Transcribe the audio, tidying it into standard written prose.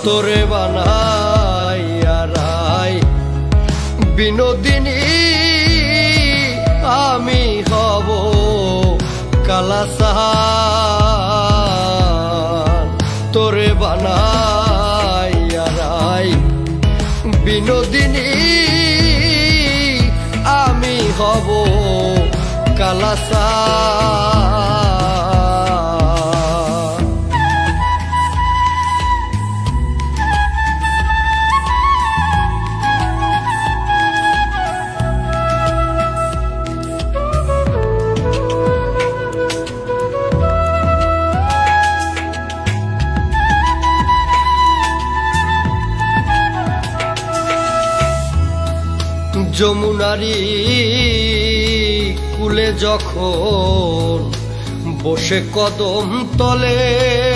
তোরে বানাইয়া রাই বিনোদিনী আমি হব কালাসান তোরে বানাইয়া রাই বিনোদিনী আমি হব কালাসান। যমুনারি কুলে যখন বসে কদম তলে